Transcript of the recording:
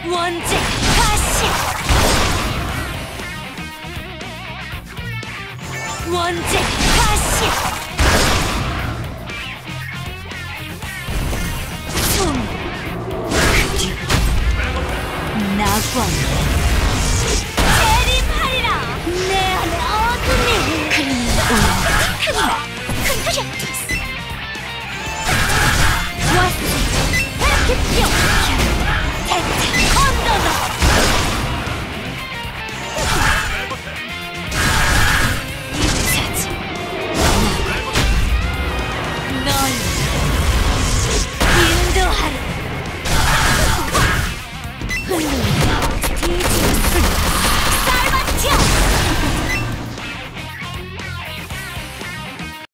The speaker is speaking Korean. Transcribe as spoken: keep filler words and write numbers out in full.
원제 가시 원제 가시 총 낙원 재림하리라 내 안에 어둠이 크리마 컨트랙티스 왔어 헤라키피오